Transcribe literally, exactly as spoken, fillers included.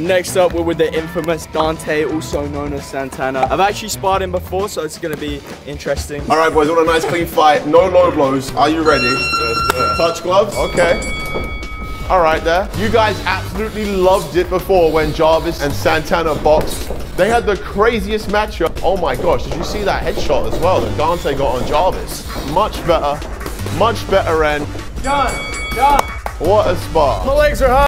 Next up, we're with the infamous Dante, also known as Santana. I've actually sparred him before, so it's gonna be interesting. All right, boys, want a nice clean fight. No low blows. Are you ready? Touch gloves. Okay. All right, there. You guys absolutely loved it before when Jarvis and Santana boxed. They had the craziest matchup. Oh my gosh, did you see that headshot as well that Dante got on Jarvis? Much better, much better end. Done, done. What a spar. My legs are hot.